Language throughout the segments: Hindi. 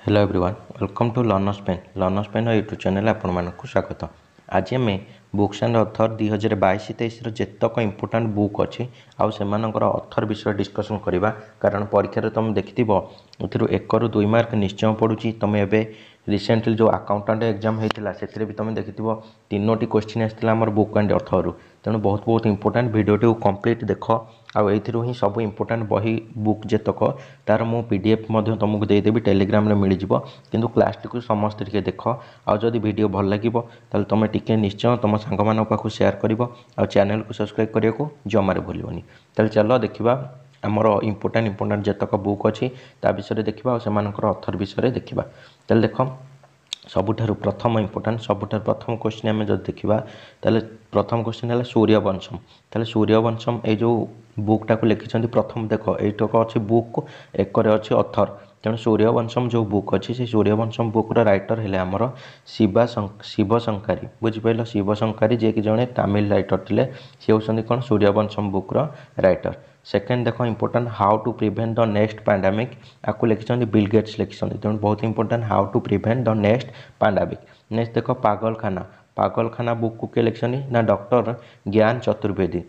Hello everyone welcome to learners pen YouTube channel आपण मानक स्वागत। आज आम बुक्स एंड अथर 2022-23 जेतक इंपोर्टाट बुक अच्छी आउ से अथर विषय डिस्कसन करवा कारण परीक्षा तुम देखि एक रु 2 मार्क निश्चय पड़ुची। तुम एवं रिसेंटली जो अकाउंटेंट एग्जाम होता से भी तुम देखि 3टी क्वेश्चन आसाला बुक एंड अथर तेणु बहुत इंपोर्टाट भिडियो कंप्लीट देख आउ ही सब इंपोर्टाट बही बुक जेतक तार मु पीडीएफ तुमको देदेवी टेलीग्राम मिल जाव कि क्लास टी समस्त टे देख आदि वीडियो भल लगे तुम टे निश्चय तुम सांग मान पाक सेयार कर चैनल को सब्सक्राइब करने को जमार भूलनी। चलो देखा आमर इंपोर्टाट जेतक बुक अच्छी ता विषय देखा और अथर विषय देखा। चल देख सबुठारु प्रथम इंपोर्टाट सबुठारु प्रथम क्वेश्चन आम जब देखा प्रथम क्वेश्चन है सूर्यवंशम। सूर्यवंशम ये जो बुकटा को लिखिं प्रथम देख यटक अच्छी बुक एक अच्छी अथर तेणु सूर्यवंशम जो बुक अच्छी से सूर्यवंशम बुक्र राइटर है आमर शिव शंकारी बुझिपाल शिव शंकारी जी कि जड़े तमिल राइटर थे सी होती कौन सूर्यवंशम बुक्र राइटर। सेकेंड देख important how to prevent the next pandemic आपको लिखिं बिल गेट्स लिखिं तेणु बहुत important how to prevent the next pandemic. Next देख पागलखाना बुक को किए लिखिं ना डॉक्टर ज्ञान चतुर्वेदी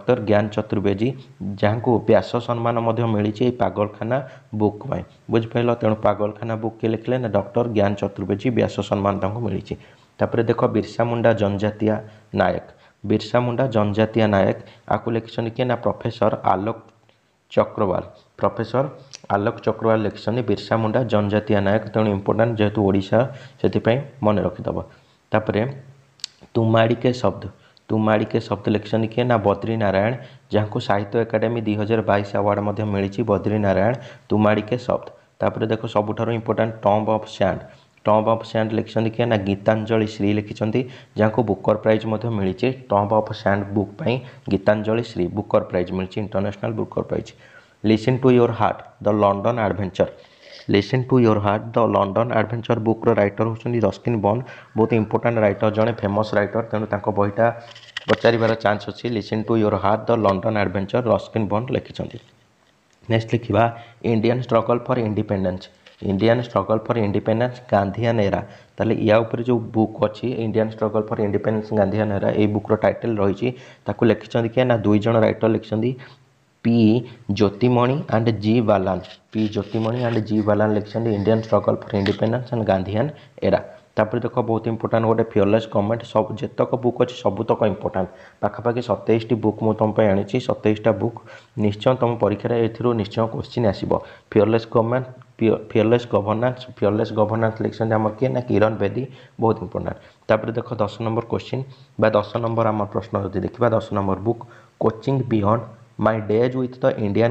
जहाँ को व्यास सम्मान मिली पागलखाना बुक में बुझिपाल तेणु पागलखाना बुक किए लिखिले ना डॉक्टर ज्ञान चतुर्वेदी व्यास सम्मान मिली। तापर देख बिरसा मुंडा जनजातीय नायक आपको लिखिं किए ना प्रोफेसर आलोक चक्रवाल लिखिं बिरसा मुंडा जनजातीय नायक तेणु इंपोर्टाट जेहेतु ओडिशा से मन रखिदेव। तापर तुमाड़ी के शब्द लिखिं किए ना बद्री नारायण जहाँ को साहित्य एकाडेमी 2022 अवार्ड मिली बद्री नारायण तुमाड़ी के शब्द। तापर देख सबुठारु इंपोर्टाट टॉम्ब ऑफ सैंड लिखिं किए ना गीतांजलि श्री लिखिं जहाँ को बुकर प्राइज मिली टॉम्ब ऑफ सैंड बुक पर गीतांजलि श्री बुकर प्राइज मिली international Booker prize. Listen to your heart the London adventure बुक्र राइटर होती रस्किन बॉन्ड बहुत इंपोर्टाट राइटर जड़े फेमस राइटर तेणु बहीटा पचार चांस अच्छी listen to your heart the London adventure Ruskin Bond लिखिं। नेक्स्ट लिखा Indian struggle for independence Gandhian era ताले या ऊपर जो बुक अच्छी Indian struggle for independence Gandhian era ये बुक्र टाइटल रही लिखिं कि ना 2 जन राइटर लिखिं P Jyothimani and G Balan लिखिं Indian struggle for independence and Gandhian era. तापर देख बहुत इंपोर्टाट गोटे फियरलेस गवर्नमेंट सब जेतक बुक अच्छी सबुतक इंपोर्टाट पाखापाखि 27टी बुक मुझे तुम आनी 27टा बुक निश्चय तुम परीक्षा निश्चय क्वेश्चन आसो। फियरलेस गवर्नेंस लिखिं आम किए ना किरण बेदी बहुत इंपोर्टाट। तापर देख 10 नंबर क्वेश्चन 10 नंबर आम प्रश्न जो देखा 10 number book coaching beyond my days with the Indian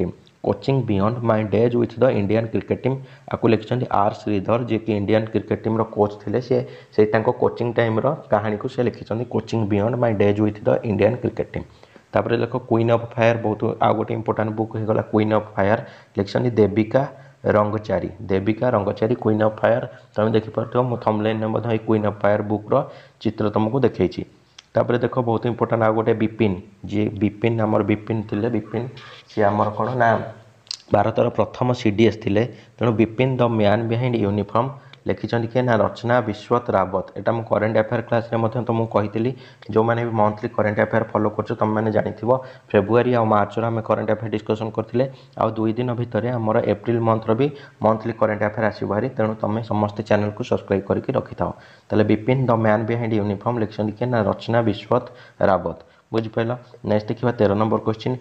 cricket team आपको लिखिं आर श्रीधर जी कि इंडियन क्रिकेट टीम कोच थे से कोचिंग टाइम कहानी को से लिखिं coaching beyond my days with the Indian cricket team. तापर देख क्वीन ऑफ फायर बहुत आउ गोटे इंपोर्टाट बुक होगा क्वीन ऑफ फायर लिखिं Devika Rangachari queen of fire तुम देखिपार मो थंबनेल में क्वीन ऑफ फायर बुक्र चित्र तुमको देखी। तापर देख बहुत इंपोर्टाट आउ गोटे विपिन आमर विपिन सी आमर कौन ना भारतर प्रथम सीडीएस थे तेणु Bipin the man behind uniform लिखिं कि ना रचना विश्वत रावत यहाँ मुझे करेन्ट अफेयर क्लास तुमको कही जो मैंने भी मंथली करेन्ट अफेयर फॉलो कर तुम मैंने जानी फेब्रुआरी और मार्च आम करेन्ट अफेयर डिस्कसन करते आ 2 दिन भितर आमर एप्रिल मंथर भी मंथली करेन्ट अफेयर आसो भारी तेणु तुम समस्त चैनल को सब्सक्राइब करके रखि था। ताले Bipin the man behind uniform लिखिं कि ना रचना विश्वत रावत बुझिपाल। नेक्स्ट देखा 13 नंबर क्वेश्चन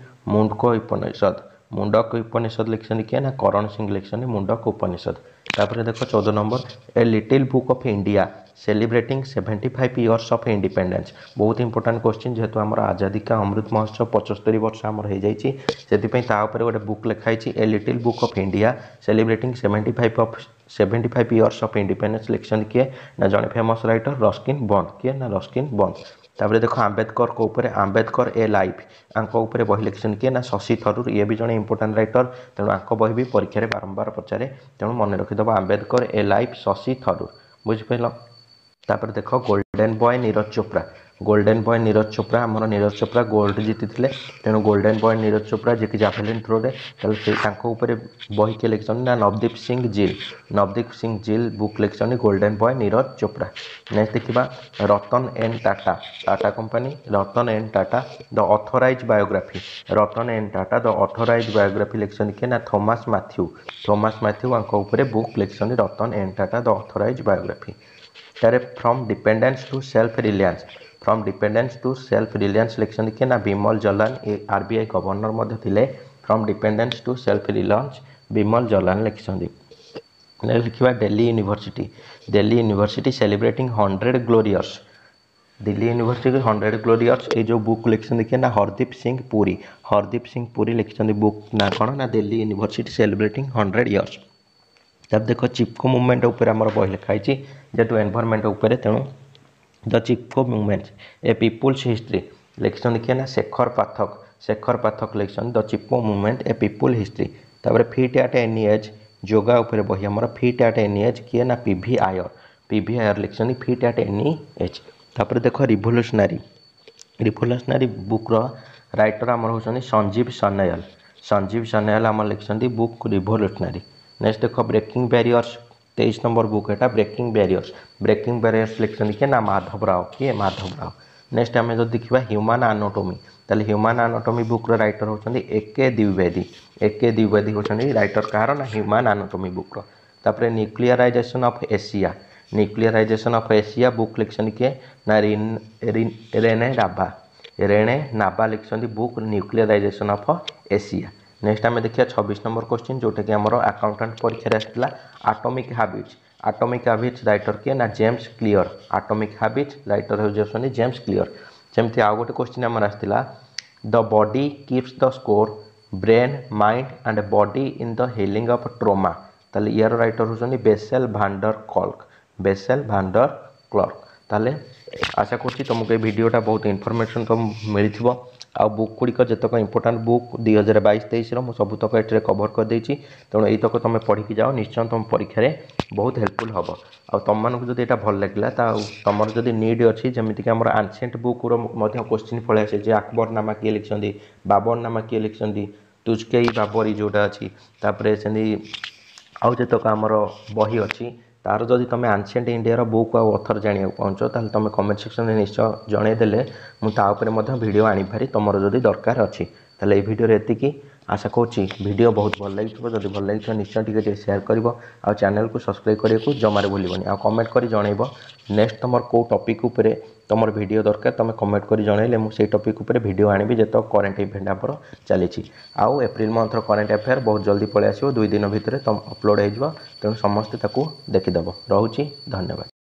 मुंडक उपनिषद लिखिं कि ना करण सिंह लिखिं मुंडक उपनिषद। तापर देख 14 number a little book of India celebrating 75 years of independence बहुत इंपोर्टाट क्वेश्चन जेहेतु आम आजादी का अमृत महोत्सव 75 वर्ष आमर हो जाए गोटे बुक लिखाई a little book of India celebrating 75 years of independence लिखिं किए ना जड़े फेमस राइटर रस्किन बॉन्ड। तापर देख आंबेडकर ए लाइफ आंकर बही लिखिं किए ना शशि थरूर ये भी जड़े इंपोर्टाट राइटर तेणु आंक बही भी परीक्षा बारंबार पचारे तेणु मन रखिदेव आंबेडकर ए लाइफ शशि थरूर बुझिपाल। तापर देख golden boy Neeraj Chopra golden boy Neeraj Chopra आमर नीरज चोप्रा गोल्ड जीति तेणु गोल्डन बॉय नीरज चोप्रा जी कि जाभेलिन थ्रोरे बही किए लिखिं ना नवदीप सिंह जिल बुक लिखिं golden boy Neeraj Chopra. Next देखा Ratan N Tata Tata company Ratan N Tata the authorised biography Ratan N Tata the authorised biography लिखिं किए ना थॉमस मैथ्यू आंके बुक लिखिं Ratan N Tata the authorised biography. तारे from dependence to self reliance लिखिं किए ना बिमल जलान ये आरबीआई गवर्नर थे from dependence to self reliance Bimal Jalan लिखिं। लिखा Delhi university celebrating 100 glorious Delhi university 100 glorious ये जो बुक लिखिं देखिए ना हरदीप सिंह पुरी लिखिं बुक ना कौन ना दिल्ली यूनिवर्सिटी सेलिब्रेटिंग 100 इयर्स। तब देख चिपको मुवमेंट उपर आम बही लिखाई जेहेतु एनवायरमेंट उपर तेणु the Chipko movement a people's history लिखिं देखिए ना शेखर पाठक लिखिं the Chipko movement a people history. तापर fit at any age yoga उपर बही आमर फिट एट एनी एज किए ना पीवी आयर लिखिं फिट एट एनी एज। तापर देख रिवोल्यूशनरी बुक राइटर आमर होती संजीव सन्याल आम लिखिं बुक रिवोल्यूशनरी। नेक्स्ट देख ब्रेकिंग बैरियर्स 23 नंबर बुक है ब्रेकिंग बैरियर्स लिखिं किए ना माधव राव। नेक्स्ट आम जो देखा ह्यूमन एनाटॉमी ताले ह्यूमन एनाटॉमी बुक राइटर होती एके द्विवेदी होती राइटर कहार ना ह्यूमन एनाटॉमी बुक। तापर न्यूक्लियराइजेशन ऑफ एशिया बुक लिखिं किए ना रेणे नाबा लिखिं book nuclearisation of Asia. Next आम देखिए 26 नंबर क्वेश्चन जोटा कि आमर अकाउंटेंट परीक्षा आसाला एटॉमिक हैबिट्स राइटर किए ना जेम्स क्लियर जेम्स क्लियर। जमती आउ गोटे क्वेश्चन आमर आसाला the body keeps the score brain mind and body in the healing of trauma ताले यार राइटर होती बेसेल भांडर क्लर्क। ताले आशा करुँच तुमको ये वीडियोटा बहुत इनफॉरमेशन तो मिली आ बुक गुड़िक जितक इंपोर्टाट बुक 2022-23 मुझे सबुतक ये कवर कर देती तेणु यतक तुम पढ़ी जाओ निश्चय तुम परीक्षा बहुत हेल्पफुल हम आ तुम मानक जब यहाँ भल लगे तुम जब नीड अच्छी जमीक आम आंशिएंट बुक्र क्वेश्चन पलि आसे जे अकबरनामा किए लिखिं बाबरनामा किए लिखिं तुजकेई बाबरी जोटा अच्छी से आउ जितक आमर बही अच्छी तार जदि तुम आंशिएंट इंडिया बुक आ ऑथर जाना पाँच ताल तुम कमेंट सेक्शन में निश्चय जनईदेले मुझे वीडियो आनीपारी तुम जदि दरकार अच्छी ताले ये वीडियो एति आशा करुँची वीडियो बहुत भल लगी जब भल लगी निश्चय टी शेयर कर आ चैनल को सब्सक्राइब करने को जमार भूलनी आ कमेंट कर जनइब नेक्स्ट तुम कौ टॉपिक उपरे तुम वीडियो दरकार तुम कमेंट कर जनइले मुझे टॉपिक उपरे वीडियो आनी जिते करेन्ट इवेंट आपर चली आउ एप्रिल मंथर करेन्ट अफेयर बहुत जल्दी पलि आसो 2 दिन भितर तुम अपलोड हो तेणु समस्ते देखीदेव। रोची धन्यवाद।